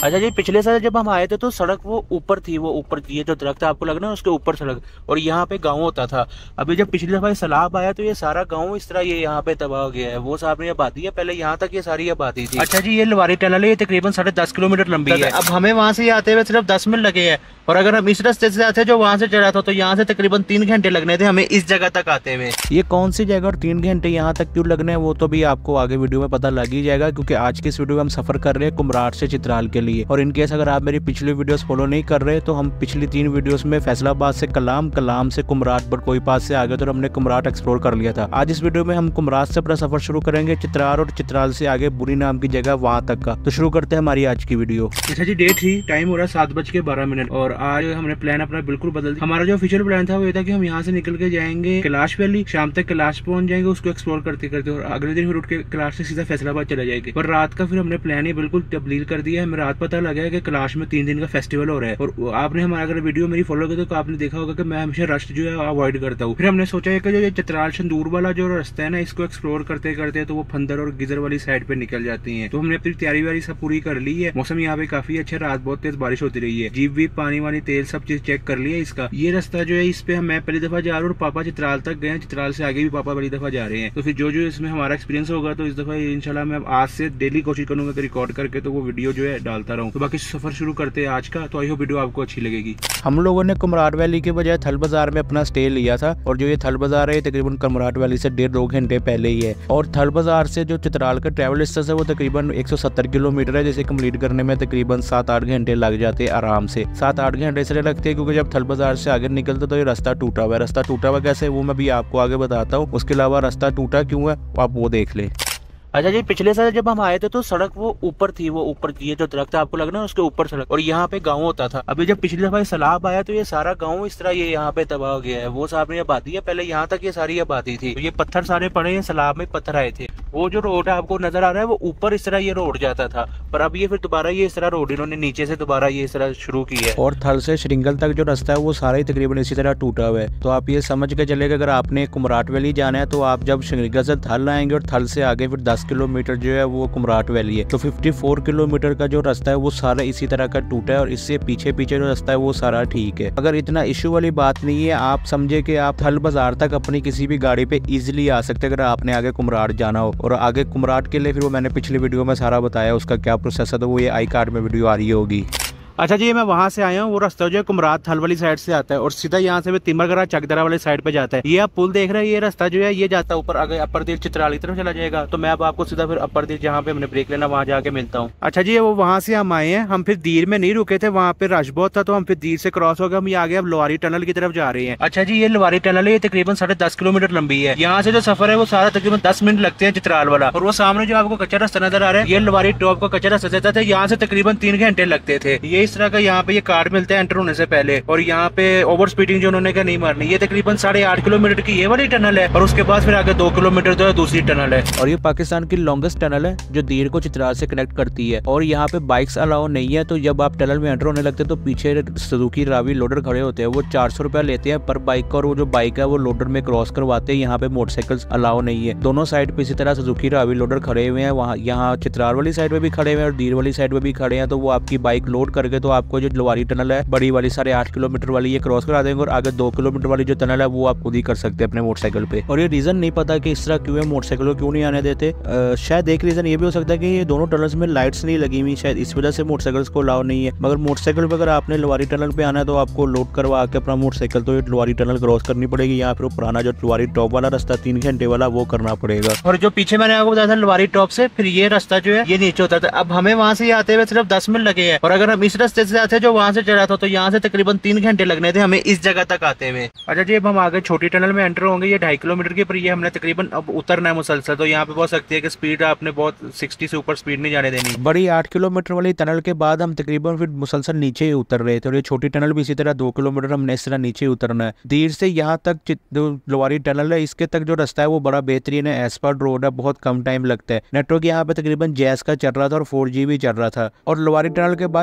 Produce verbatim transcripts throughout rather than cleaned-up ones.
अच्छा जी, पिछले साल जब हम आए थे तो सड़क वो ऊपर थी, वो ऊपर थी, ये जो दरख्त आपको लग रहा है उसके ऊपर सड़क, और यहाँ पे गांव होता था। अभी जब पिछली दफा सैलाब आया तो ये सारा गांव इस तरह ये यहाँ पे तबाह हो गया है। वो सामने आबादी है, पहले यहाँ तक ये सारी आबादी थी। अच्छा जी, ये लवारी टनल है, ये तकरीबन साढ़े दस किलोमीटर लंबी है। अब हमें वहाँ से आते हुए सिर्फ दस मिनट लगे हैं, और अगर हम इस रास्ते से आते जो वहाँ से चढ़ा था तो यहाँ से तकरीबन तीन घंटे लगने थे हमें इस जगह तक आते हुए। ये कौन सी जगह और तीन घंटे यहाँ तक क्यों लगने हैं वो तो भी आपको आगे वीडियो में पता लग ही जाएगा, क्योंकि आज की इस वीडियो में हम सफर कर रहे हैं कुमराट से चित्राल के लिए। और इनकेस अगर आप मेरी पिछली वीडियोस फॉलो नहीं कर रहे तो हम पिछली तीन वीडियोस में फैसलाबाद से कलाम, कलाम से कुमराट, बड़कोई पास से आगे तो हमने कुमराट एक्सप्लोर कर लिया था। आज इस वीडियो में हम कुमराट से अपना सफर शुरू करेंगे चित्राल, और चित्राल से आगे बुरी नाम की जगह वहाँ तक का। तो शुरू करते हैं हमारी आज की वीडियो। अच्छा जी, डेट थी, टाइम हो रहा है सात बज के बारह मिनट, और आज हमने प्लान अपना बिल्कुल बदल दिया। हमारा जो ऑफिशियल प्लान था वो ये था कि हम यहाँ से निकल के जाएंगे कैलाश वैली, शाम तक कैलाश पहुंच जाएंगे, उसको एक्सप्लोर करते करते, और अगले दिन फिर उठ के कैलाश से सीधा फैसलाबाद चले जाएंगे। पर रात का फिर हमने प्लान ही बिल्कुल तब्दील कर दिया है। हमें रात पता लगा है कि कैलाश में तीन दिन का फेस्टिवल हो रहा है, और आपने हमारा अगर वीडियो मेरी फॉलो की तो आपने देखा होगा कि मैं हमेशा रश जो है अवॉइड करता हूँ। फिर हमने सोचा है कि जो ये चित्राल संदूर वाला जो रास्ता है ना, इसको एक्सप्लोर करते करते तो वो फंदर और गिजर वाली साइड पे निकल जाती है। तो हमने अपनी तैयारी वारी सब पूरी कर ली है। मौसम यहाँ पे काफी अच्छा, रात बहुत तेज बारिश होती रही है। जीप वीप, पानी वानी, तेल सब चीज चेक कर लिया इसका। ये रास्ता जो है इस पे मैं पहली दफा जा रहा हूँ, और पापा चित्राल तक गए, चित्राल से आगे भी पापा पहली दफा जा रहे हैं। तो फिर जो जो इसमें हमारा एक्सपीरियंस होगा तो इस दफा इंशाल्लाह मैं आज से डेली कोशिश करूंगा कि रिकॉर्ड करके तो वो वीडियो जो है डालता रहूं। तो बाकी सफर शुरू करते हैं आज का। तो आई होप वीडियो आपको अच्छी लगेगी। हम लोगों ने कुमराट वैली के बजाय थल बाजार में अपना स्टे लिया था, और जो ये थल बाजार है तकरीबन कुमराट वैली से डेढ़ दो घंटे पहले ही है। और थल बाजार से जो चित्राल का ट्रैवल डिस्टेंस है वो तकरीबन एक सौ सत्तर किलोमीटर है, जिसे कंप्लीट करने में तकरीबन सात आठ घंटे लग जाते हैं आराम से। सात आठ घंटे इसलिए लगते हैं क्योंकि जब थल बाजार से आगे निकलते तो ये रास्ता टूटा हुआ है। रास्ता टूटा हुआ कैसे वो मैं भी आपको आगे बताता हूँ। उसके अलावा रास्ता टूटा क्यों है आप वो देख ले। अच्छा जी, पिछले साल जब हम आए थे तो सड़क वो ऊपर थी, वो ऊपर थी, ये जो दरख्त आपको लग रहा है उसके ऊपर सड़क, और यहाँ पे गांव होता था। अभी जब पिछली दफा सैलाब आया तो ये सारा गांव इस तरह ये यहाँ पे तबाह हो गया है। वो सामने आबादी है, पहले यहाँ तक ये सारी आबादी थी। तो ये पत्थर सारे पड़े हैं, सैलाब में पत्थर आए थे। वो जो रोड है आपको नजर आ रहा है वो ऊपर इस तरह ये रोड जाता था, पर अब ये फिर दोबारा ये इस तरह रोड इन्होंने नीचे से दोबारा ये इस तरह शुरू की है। और थल से श्रृंगल तक जो रास्ता है वो सारा ही तकरीबन इसी तरह टूटा हुआ है। तो आप ये समझ के चलेगा अगर आपने कुमराट वैली जाना है तो आप जब श्रृंगल से थल आएंगे और थल से आगे फिर दस किलोमीटर जो है वो कुमराट वैली है, तो चौवन किलोमीटर का जो रास्ता है वो सारा इसी तरह का टूटा है, और इससे पीछे पीछे जो रास्ता है वो सारा ठीक है। अगर इतना इश्यू वाली बात नहीं है, आप समझे कि आप थल बाजार तक अपनी किसी भी गाड़ी पे इजीली आ सकते हैं अगर आपने आगे कुमराट जाना हो। और आगे कुमराट के लिए फिर वो मैंने पिछली वीडियो में सारा बताया उसका क्या प्रोसेस है, तो वो ये आई कार्ड में वीडियो आ रही होगी। अच्छा जी, मैं वहाँ से आया हूँ। वो रास्ता जो है कुमराट थल वाली साइड से आता है और सीधा यहाँ से तिमरगढ़ चकदरा वाली साइड पे जाता है। ये आप पुल देख रहे हैं, ये रास्ता जो है ये जाता है ऊपर, आगे अपर दिल चित्राल की तरफ चला जाएगा। तो मैं अब आपको सीधा फिर अपर दिल जहाँ पे हमने ब्रेक लेना वहाँ जाके मिलता हूँ। अच्छा जी, वो वहाँ से हम आए हैं, हम फिर दीर में नहीं रुके थे, वहाँ पे रश बहुत था तो हम फिर दीर से क्रॉस हो गए, हम ये आगे अब लवारी टनल की तरफ जा रहे हैं। अच्छा जी, ये लवारी टनल है, ये तकरीबन साढ़े दस किलोमीटर लंबी है। यहाँ से जो सफर है वो सारा तकरीबन दस मिनट लगते हैं चित्राल वाला। और वो सामने जो आपको कच्चा रास्ता नजर आ रहा है ये लवारी टॉप का कच्चा रास्ता जाता था, यहाँ से तकरीबन तीन घंटे लगते थे। ये इस तरह का यहाँ पे कार्ड मिलता है एंटर होने से पहले, और यहाँ पे ओवर स्पीडिंग जो उन्होंने कहा नहीं मारनी। ये तकरीबन साढ़े आठ किलोमीटर की ये वाली टनल है, और उसके बाद फिर आगे दो किलोमीटर जो है दूसरी टनल है। और ये पाकिस्तान की लॉन्गेस्ट टनल है जो दीर को चित्राल से कनेक्ट करती है। और यहाँ पे बाइक्स अलाउ नहीं है, तो जब आप टनल में एंटर होने लगते हैं तो पीछे सुजुकी रावी लोडर खड़े होते हैं, वो चार सौ रुपया लेते हैं पर बाइक का, और वो जो बाइक है वो लोडर में क्रॉस करवाते हैं। यहाँ पे मोटरसाइकिल्स अलाउ नहीं है। दोनों साइड पे इसी तरह सुजुकी रावी लोडर खड़े हुए हैं, वहाँ यहाँ चित्राल वाली साइड में भी खड़े हुए हैं और दीर वाली साइड में भी खड़े हैं। तो वो आपकी बाइक लोड करके तो आपको जो लवारी टनल है बड़ी वाली साढ़े आठ किलोमीटर वाली ये क्रॉस करा देंगे, और आगे दो किलोमीटर वाली जो टनल है वो आप खुद ही कर सकते हैं अपने मोटरसाइकिल पे। और ये रीजन नहीं पता कि इस तरह क्यों है, मोटरसाइकिल को क्यों नहीं आने देते। आ, शायद एक रीजन ये भी हो सकता है कि ये दोनों टनल्स में लाइट्स नहीं लगी हुई, शायद इस वजह से मोटरसाइकिल्स को अलाउ नहीं है। मगर मोटरसाइकिल पे अगर आपने लवारी टनल पे आना है तो आपको लोड करवा के अपना मोटरसाइकिल तो ये लवारी टनल क्रॉस करनी पड़ेगी, या फिर पुराना जो लवारी टॉप वाला रास्ता तीन घंटे वाला वो करना पड़ेगा। और जो पीछे मैंने आपको बताया था लवारी टॉप से फिर ये रास्ता जो है ये नीचे होता था। अब हमें वहाँ से आते हुए सिर्फ दस मिनट लगे हैं, और अगर हम इस रास्ते से आते जो वहाँ से चढ़ा था तो यहाँ से तकरीबन तीन घंटे लगने थे हमें इस जगह तक आते हुए। अच्छा जी, अब हम आगे छोटी टनल में एंटर होंगे, ये ढाई किलोमीटर की, पर ये हमने तकरीबन अब उतरना है मुसलसल। तो यहाँ पे बहुत सकती है कि स्पीड आपने बहुत साठ से ऊपर स्पीड नहीं जाने देनी। बड़ी आठ किलोमीटर वाली टनल के बाद हम तकरीबन फिर मुसलसल नीचे ही उतर रहे थे, और ये छोटी टनल भी इसी तरह दो किलोमीटर हमने इस तरह नीचे उतरना है। दीर से यहाँ तक लवारी टनल है, इसके तक जो रास्ता है वो बड़ा बेहतरीन है, एसफाल्ट रोड है, बहुत कम टाइम लगता है। नेटवर्क यहाँ पे तकरीबन जैस का चल रहा था और फोर जी भी चल रहा था। और लवारी टनल के बाद जैसे ही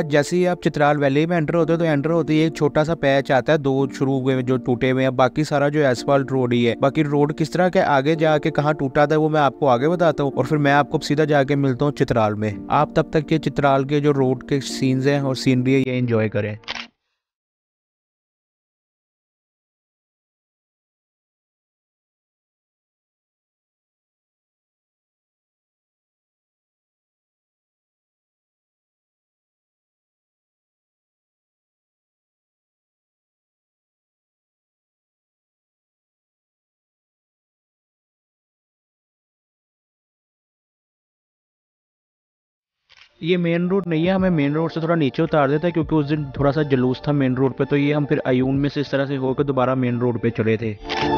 आप चित्राल वैली में एंटर होते हो तो एंटर होते ही एक छोटा सा पैच आता है, दो शुरू हुए जो टूटे हुए हैं, बाकी सारा जो एसफाल्ट रोड ही है। बाकी रोड किस तरह के आगे जाके कहाँ टूटा था वो मैं आपको आगे बताता हूँ, और फिर मैं आपको सीधा जाके मिलता हूँ चित्राल में। आप तब तक के चित्राल के जो रोड के सीन्स हैं और सीनरी है ये एंजॉय करें। ये मेन रोड नहीं है, हमें मेन रोड से थोड़ा नीचे उतार देता है क्योंकि उस दिन थोड़ा सा जुलूस था मेन रोड पे, तो ये हम फिर अयून में से इस तरह से होकर दोबारा मेन रोड पे चले थे।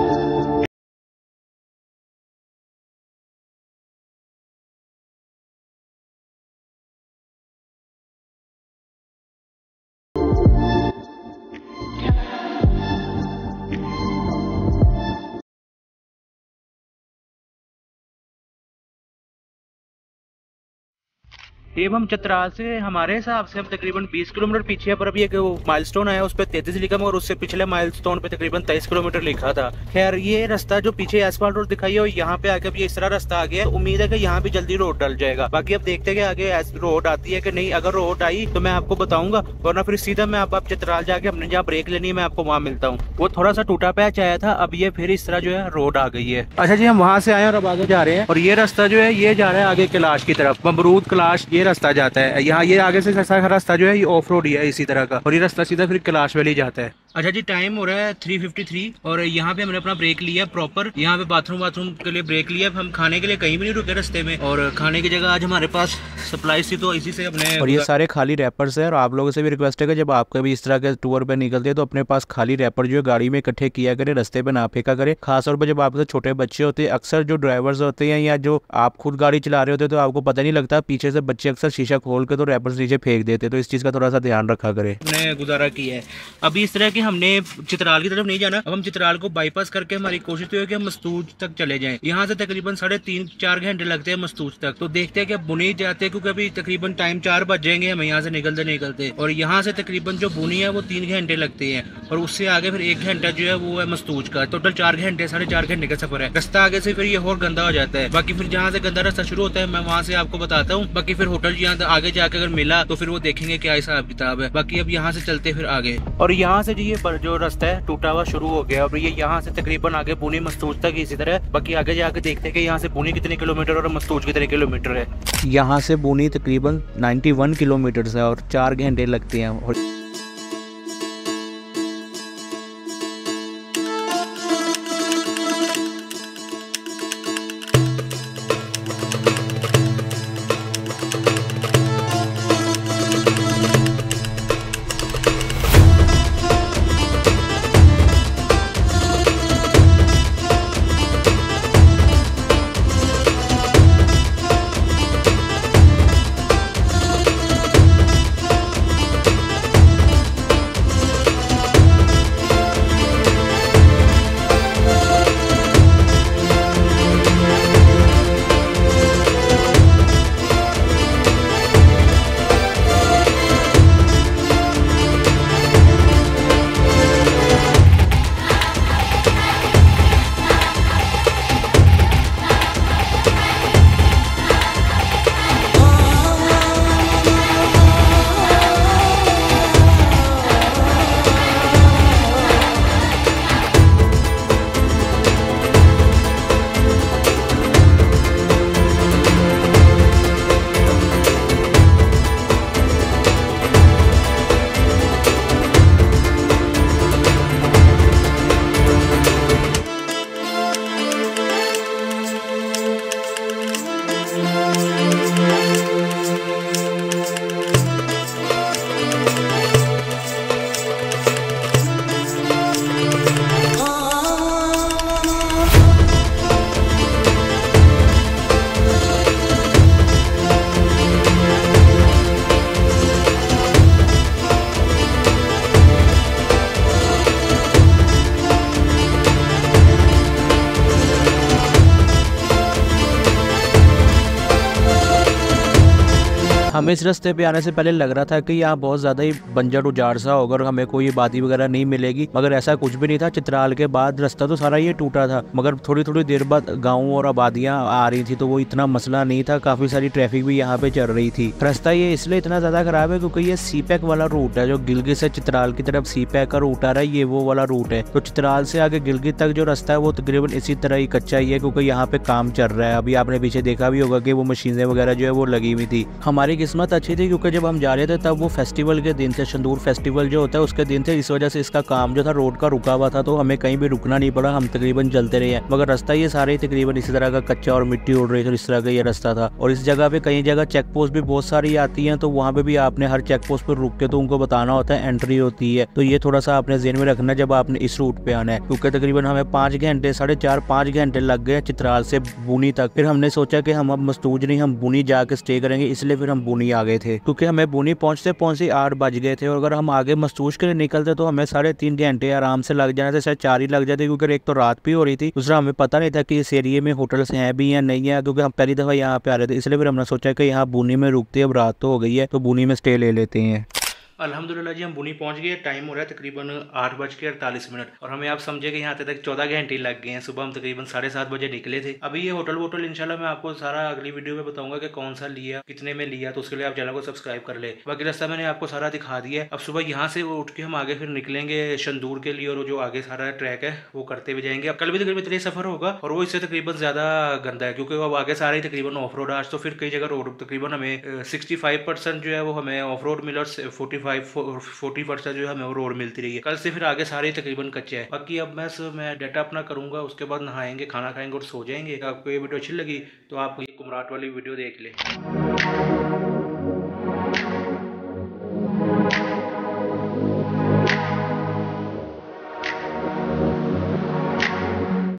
एवं चतराल से हमारे हिसाब से हम तकरीबन बीस किलोमीटर पीछे है, पर अभी एक माइलस्टोन आया उस पर तैंतीस लिखा और उससे पिछले माइलस्टोन पे तकरीबन तेईस किलोमीटर लिखा था। खैर ये रास्ता जो पीछे एसफाल्ट रोड दिखाई है और यहाँ पे आके ये इस तरह रास्ता आ गया है। उम्मीद है कि यहाँ भी जल्दी रोड डल जाएगा। बाकी अब देखते हैं कि आगे रोड आती है कि नहीं। अगर रोड आई तो मैं आपको बताऊंगा, वरना फिर सीधा मैं आप चित्राल जाके अपने जहाँ ब्रेक लेनी है मैं आपको वहाँ मिलता हूँ। वो थोड़ा सा टूटा पैच आया था, अब ये फिर इस तरह जो है रोड आ गई है। अच्छा जी, हम वहाँ से आए और अब आगे जा रहे हैं, और ये रास्ता जो है ये जा रहा है आगे कैलाश की तरफ, ममरूद कैलाश ये रास्ता जाता है। यहाँ ये आगे से रास्ता जो है ये ऑफ रोड ही है इसी तरह का, और ये रास्ता सीधा फिर कैलाश वैली जाता है। अच्छा जी, टाइम हो रहा है थ्री फिफ्टी थ्री और यहाँ पे हमने अपना ब्रेक लिया प्रॉपर। यहाँ पे बाथरूम बाथरूम के लिए ब्रेक लिया। हम खाने के लिए कहीं भी नहीं रुके रास्ते में, और खाने की जगह आज हमारे पास सप्लाई थी तो इसी से अपने। और ये सारे खाली रैपर्स हैं, और आप लोगों से भी रिक्वेस्ट है कि जब आप कभी इस तरह के टूर पे निकलते हैं तो अपने पास खाली रैपर जो है गाड़ी में इकट्ठे किया करें, रास्ते पे ना फेंका करें। खासतौर पर जब आपके छोटे बच्चे होते हैं, अक्सर जो ड्राइवर्स होते हैं या जो आप खुद गाड़ी चला रहे होते हैं तो आपको पता नहीं लगता, पीछे से बच्चे अक्सर शीशा खोल के तो रैपर्स नीचे फेंक देते, तो इस चीज का थोड़ा सा ध्यान रखा करें। हमने गुजारा किया है। अभी इस तरह की हमने चित्राल की तरफ नहीं जाना, अब हम चित्राल को बाईपास करके हमारी कोशिश तो है कि हम मस्तूज तक चले जाएं। यहाँ से तकरीबन साढ़े तीन चार घंटे लगते हैं मस्तूज तक, तो देखते हैं कि बुनी जाते हैं क्योंकि अभी तकरीबन टाइम चार बज जाएंगे हमें यहाँ से निकलते निकलते, और यहाँ से तकरीबन जो बुनी है वो तीन घंटे लगते हैं, और उससे आगे फिर एक घंटा जो है वो है मस्तूज का। टोटल चार घंटे साढ़े चार घंटे का सफर है। रास्ता आगे से फिर ये और गंदा हो जाता है। बाकी फिर जहाँ से गंदा रास्ता शुरू होता है मैं वहाँ से आपको बताता हूँ। बाकी फिर होटल यहाँ आगे जाकर अगर मिला तो फिर वो देखेंगे क्या हिसाब किताब है। बाकी अब यहाँ से चलते फिर आगे, और यहाँ से जी ये जो रास्ता है टूटा हुआ शुरू हो गया, और ये यहाँ से तकरीबन आगे पुणे मस्तूज तक इसी तरह। बाकी आगे जाके देखते हैं कि यहाँ से पुणे कितने किलोमीटर और मस्तूज कितने किलोमीटर है। यहाँ से पुणे तकरीबन इक्यानवे किलोमीटर है और चार घंटे लगते हैं। और हमें इस रास्ते पे आने से पहले लग रहा था कि यहाँ बहुत ज्यादा ही बंजर उजाड़ सा होगा और हमें कोई आबादी वगैरह नहीं मिलेगी, मगर ऐसा कुछ भी नहीं था। चित्राल के बाद रास्ता तो सारा ये टूटा था, मगर थोड़ी थोड़ी देर बाद गाँव और आबादियाँ आ रही थी, तो वो इतना मसला नहीं था। काफी सारी ट्रैफिक भी यहाँ पे चल रही थी। रास्ता ये इसलिए इतना ज्यादा खराब है क्योंकि ये सी पैक वाला रूट है, जो गिलगित से चित्राल की तरफ सी पैक का रूट आ रहा है, ये वो वाला रूट है। तो चित्राल से आगे गिलगित तक जो रास्ता है वो तकरीबन इसी तरह ही कच्चा ही है, क्योंकि यहाँ पे काम चल रहा है। अभी आपने पीछे देखा भी होगा कि वो मशीनें वगैरह जो है वो लगी हुई थी। हमारी किस्मत अच्छी थी क्योंकि जब हम जा रहे थे तब वो फेस्टिवल के दिन थे, शंदूर फेस्टिवल जो होता है उसके दिन थे। इस वजह से इसका काम जो था रोड का रुका हुआ था, तो हमें कहीं भी रुकना नहीं पड़ा, हम तकरीबन चलते रहे हैं। मगर रास्ता ये सारे तकरीबन इसी तरह का कच्चा और मिट्टी उड़ रही थी, इस तरह का ये रास्ता था। और इस जगह पे कई जगह चेक पोस्ट भी बहुत सारी आती हैं, तो वहाँ पे भी आपने हर चेक पोस्ट पर रुक के तो उनको बताना होता है एंट्री होती है। तो ये थोड़ा सा आपने ज़हन में रखना जब आपने इस रूट पे आना है, क्योंकि तकरीबन हमें पाँच घंटे साढ़े चार पाँच घंटे लग गए चित्राल से बुनी तक। फिर हमने सोचा कि हम अब मस्तूज नहीं, हम बुनी जाके स्टे करेंगे, इसलिए फिर हम बुनी आ गए थे, क्योंकि हमें बुनी पहुंचते पहुंचते आठ बज गए थे। और अगर हम आगे मस्तूज के लिए निकलते तो हमें साढ़े तीन घंटे आराम से लग जाने थे, शायद चार ही लग जाते, क्योंकि एक तो रात भी हो रही थी, दूसरा हमें पता नहीं था कि इस एरिया में होटल्स हैं भी या नहीं है, क्योंकि हम पहली दफा यहाँ पे आ रहे थे। इसलिए फिर हमने सोचा कि यहाँ बुनी में रुकते, अब रात तो हो गई है तो बुनी में स्टे ले लेते हैं। अल्हम्दुलिल्लाह जी हम बुनी पहुंच गए। टाइम हो रहा है तकरीबन आठ बज के अड़तालीस मिनट और हमें आप समझे कि यहाँ तक चौदह घंटे लग गए हैं। सुबह हम तकरीबन साढ़े सात बजे निकले थे। अभी ये होटल वोटल इंशाल्लाह मैं आपको सारा अगली वीडियो में बताऊंगा कि कौन सा लिया, कितने में लिया, तो उसके लिए आप चैनल को सब्सक्राइब कर ले। बाकी रास्ता मैंने आपको सारा दिखा दिया है। अब सुबह यहाँ से उठ के हम आगे फिर निकलेंगे शंदूर के लिए, और जो आगे सारा ट्रैक है वो करते हुए जाएंगे। अब कल भी तकरीबन इतना सफर होगा और वो इससे तकरीबन ज्यादा गंदा है, क्योंकि अब आगे सारे तकरीबन ऑफ रोड। आज तो फिर कई जगह रोड तकरीबन हमें सिक्सटी फाइव परसेंट जो है वो हमें ऑफ रोड मिला और फोर्टी फाइव फोर्टी परसेंट जो है हमें रोड मिलती रही है। कल से फिर आगे सारे तकरीबन कच्चे हैं। बाकी अब मैं मैं डाटा अपना करूंगा, उसके बाद नहाएंगे, खाना खाएंगे और सो जाएंगे। आपको ये वीडियो अच्छी लगी तो आप ये कुमराट वाली वीडियो देख ले।